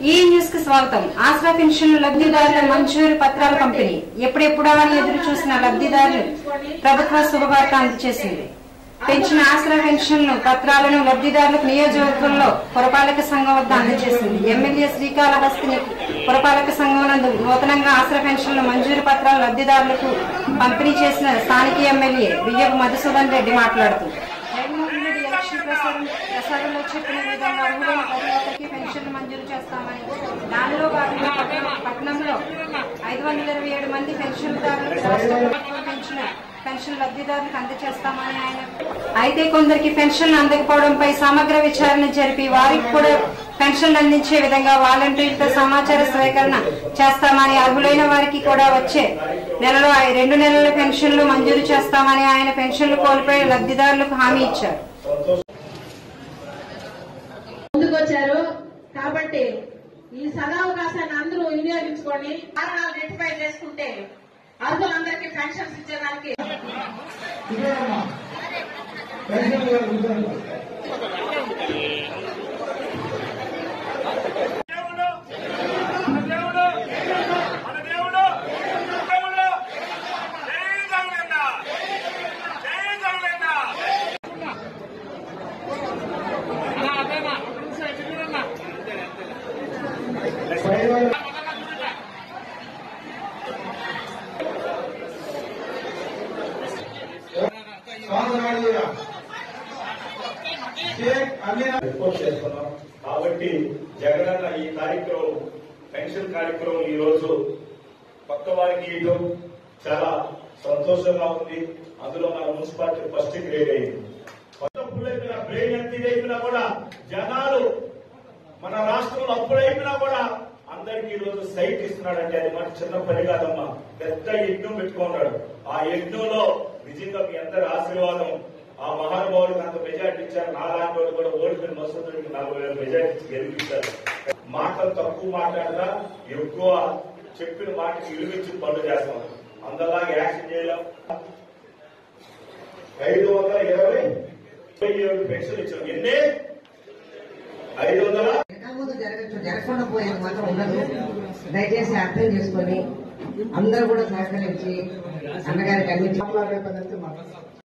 ఈ న్యూస్ కి స్వాగతం. ఆసరా పెన్షన్ లబ్ధిదారుల మంజూరు పత్రాల పంపిణీ. ఎప్పుడెప్పుడా అని ఎదురు చూసిన లబ్ధిదారులు ప్రభుత్వ శుభవార్త అందజేసింది. పెంచిన ఆసరా పెన్షన్లు పత్రాలను లబ్ధిదారులకు నియోజకవర్గంలో పురపాలక సంఘం వద్ద అందజేసింది. ఎమ్మెల్యే శ్రీకాళహస్తి పురపాలక సంఘం నందు నూతనంగా ఆసరా పెన్షన్ల మంజూరు పత్రాలు లబ్ధిదారులకు పంపిణీ చేసిన స్థానిక ఎమ్మెల్యే బియ్యపు మధుసూదన్ రెడ్డి మాట్లాడుతూ జగన్మోహన్ రెడ్డి ఎలక్షన్ ప్రసారంలో చెప్పిన విధంగా అర్హులైన ప్రతి ఒక్కరికి పెన్షన్లు మంజూరు చేస్తామని, దానిలో భాగంగా పట్టణంలో 527 మంది పెన్షన్దారులకు రాష్ట్ర ప్రభుత్వం పెంచిన పెన్షన్ లబ్ధిదారులకు అందజేస్తామని ఆయన. అయితే కొందరికి పెన్షన్లు అందకపోవడంపై సమగ్ర విచారణ జరిపి వారికి కూడా పెన్షన్లు అందించే విధంగా వాలంటీర్లతో సమాచార సేకరణ చేస్తామని, అర్హులైన వారికి కూడా వచ్చే నెలలో 2 నెలల పెన్షన్లు మంజూరు చేస్తామని ఆయన పెన్షన్లు కోల్పోయిన లబ్ధిదారులకు హామీ ఇచ్చారు. ముందుకొచ్చారు కాబట్టి ఈ సదావకాశాన్ని అందరూ వినియోగించుకొని కారణాలు రెక్టిఫై చేసుకుంటే అర్హులందరికీ పెన్షన్స్ ఇచ్చేదానికి కాబట్టి జగనన్న ఈ కార్యక్రమం పెన్షన్ కార్యక్రమం ఈ రోజు కొత్త వారికి ఇవ్వడం చాలా సంతోషంగా ఉంది. అందులో మన మున్సిపాలిటీ ఫస్ట్ గ్రేడ్ అయింది. కొత్త పుల్లైపోయిన బ్రెయిన్ ఎంత ఇదైపోయినా కూడా జనాలు మన రాష్ట్రంలో అప్పుడైపోయినా కూడా అందరికి ఈ రోజు సైట్ ఇస్తున్నాడంటే అది మన చిన్న పని కాదమ్మా. పెద్ద యజ్ఞం పెట్టుకున్నాడు. ఆ యజ్ఞంలో నిజంగా మీ అందరి ఆశీర్వాదం. ఆ మహానుభావుడికి అంత మెజార్టీ ఇచ్చారు. నాలాంటి వాళ్ళు కూడా ఓడిపోయిన మసూదుడికి 40,000 మెజార్టీ ఇచ్చి గెలిపించారు. మాటలు తక్కువ మాట్లాడినా ఎక్కువ చెప్పిన మాటకి విలువించి పనులు చేస్తాం. అందరిలాగా యాక్షన్ చేయలేం. 527 పెన్షన్ ఇచ్చాం. ఎన్ని 500 జరగకుండా పోయేది మాత్రం ఉండదు. దయచేసి అర్థం చేసుకొని అందరూ కూడా సహకరించి అన్నగారికి అన్ని